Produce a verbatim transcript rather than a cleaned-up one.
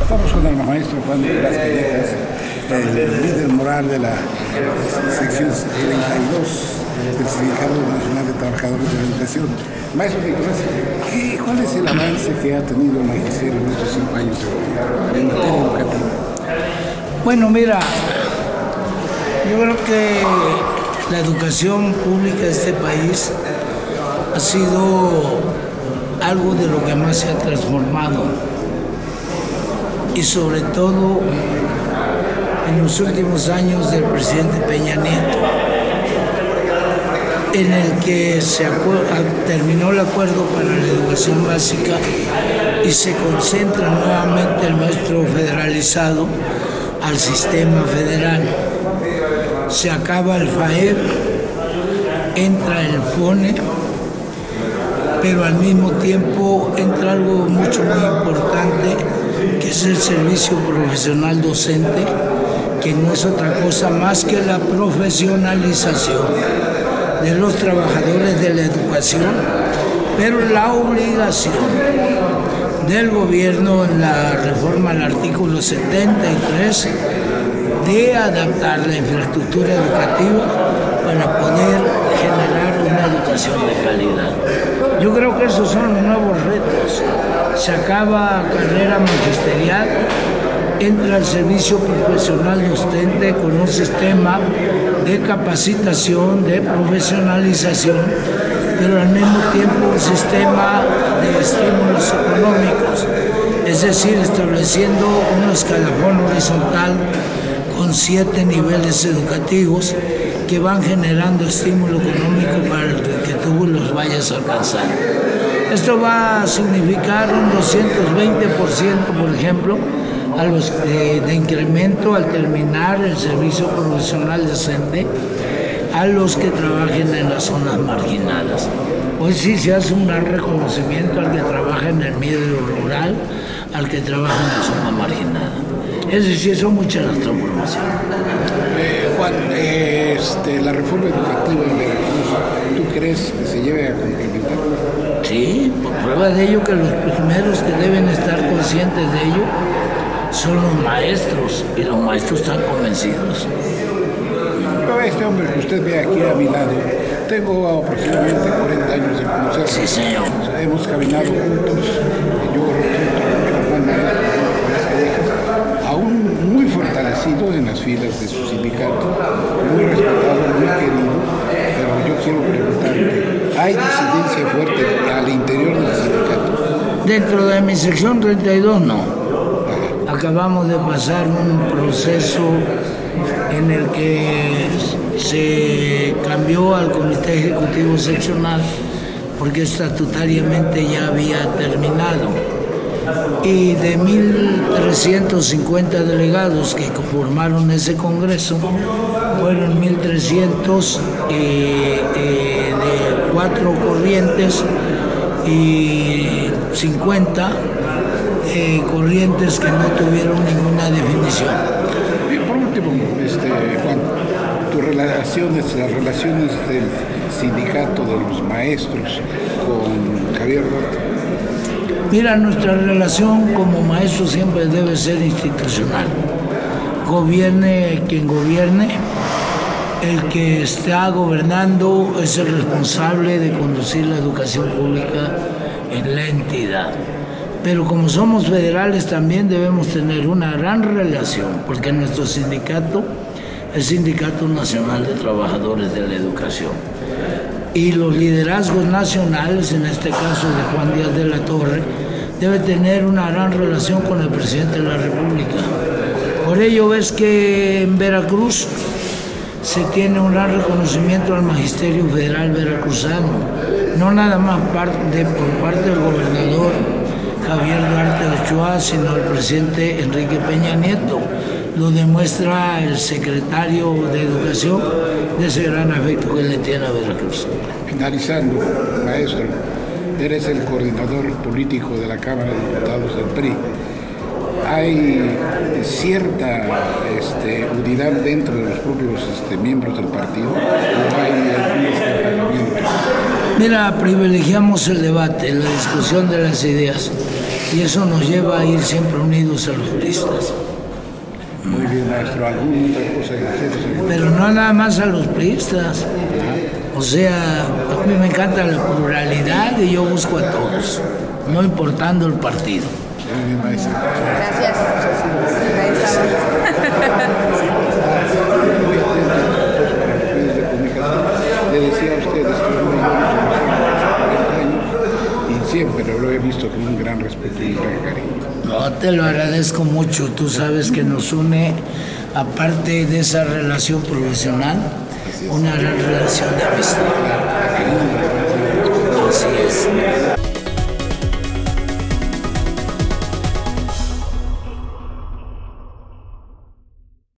Estamos con el maestro Juan Nicolás Callejas, el líder moral de la sección treinta y dos del Sindicato Nacional de Trabajadores de la Educación. Maestro Nicolás, ¿qué, ¿cuál es el avance que ha tenido el magisterio en estos cinco años de materia educativa? Bueno, mira, yo creo que la educación pública de este país ha sido algo de lo que más se ha transformado, y sobre todo en los últimos años del presidente Peña Nieto, en el que se terminó el acuerdo para la educación básica y se concentra nuevamente el maestro federalizado al sistema federal. Se acaba el FAER, entra el FONE, pero al mismo tiempo entra algo mucho muy importante, que es el servicio profesional docente, que no es otra cosa más que la profesionalización de los trabajadores de la educación, pero la obligación del gobierno en la reforma al artículo setenta y tres de adaptar la infraestructura educativa para poder generar una educación de calidad. Yo creo que esos son los nuevos retos. Se acaba carrera magisterial, entra el servicio profesional docente con un sistema de capacitación, de profesionalización, pero al mismo tiempo un sistema de estímulos económicos, es decir, estableciendo un escalafón horizontal con siete niveles educativos que van generando estímulo económico para que tú los vayas a alcanzar. Esto va a significar un doscientos veinte por ciento, por ejemplo, a los de, de incremento al terminar el servicio profesional docente a los que trabajen en las zonas marginadas. Hoy sí se hace un gran reconocimiento al que trabaja en el medio rural, al que trabaja en la zona marginada. Es decir, son muchas las transformaciones. Eh, Juan, eh, este, la reforma educativa en Veracruz, ¿tú crees que se lleve a complementar? Sí, por prueba de ello que los primeros que deben estar conscientes de ello son los maestros, y los maestros están convencidos. Este hombre que usted ve aquí a mi lado, tengo aproximadamente cuarenta años de conocerlo. Sí, señor. Hemos caminado juntos, yo Juan Nicolás Callejas, aún muy fortalecido en las filas de su sindicato, muy respetado, muy querido, pero yo quiero preguntarte, ¿hay disidencia fuerte al interior del sindicato? Dentro de mi sección treinta y dos no. Acabamos de pasar un proceso en el que se cambió al comité ejecutivo seccional porque estatutariamente ya había terminado, y de mil trescientos cincuenta delegados que conformaron ese congreso, fueron mil trescientos eh, eh, de cuatro corrientes y cincuenta eh, corrientes que no tuvieron ninguna definición. Y por último, este, Juan, tus relaciones, las relaciones del sindicato de los maestros con Javier Duarte. Mira, nuestra relación como maestros siempre debe ser institucional. Gobierne quien gobierne, el que está gobernando es el responsable de conducir la educación pública en la entidad. Pero como somos federales también debemos tener una gran relación, porque nuestro sindicato es Sindicato Nacional de Trabajadores de la Educación. Y los liderazgos nacionales, en este caso de Juan Díaz de la Torre, debe tener una gran relación con el presidente de la República. Por ello ves que en Veracruz se tiene un gran reconocimiento al magisterio federal veracruzano, no nada más parte, por parte del gobernador Javier Duarte Ochoa, sino el presidente Enrique Peña Nieto. Lo demuestra el secretario de Educación de ese gran afecto que le tiene a Veracruz. Finalizando, maestro, eres el coordinador político de la Cámara de Diputados del P R I. ¿Hay cierta este, unidad dentro de los propios este, miembros del partido? ¿O hay algunos separamientos? Mira, privilegiamos el debate, la discusión de las ideas. y eso nos lleva a ir siempre unidos a los priistas. Muy bien, maestro. ¿Alguna otra cosa que hacer? Pero no nada más a los priistas. O sea, a mí me encanta la pluralidad y yo busco a todos, no importando el partido. Muy bien, maestro. Gracias. Ahí estamos. Muy atento para los medios de comunicación. Le decía a ustedes que yo me cuarenta años y siempre lo he visto con un gran respeto y un gran cariño. No, te lo agradezco mucho. Tú sabes que nos une, aparte de esa relación profesional, una gran relación de amistad. Así es.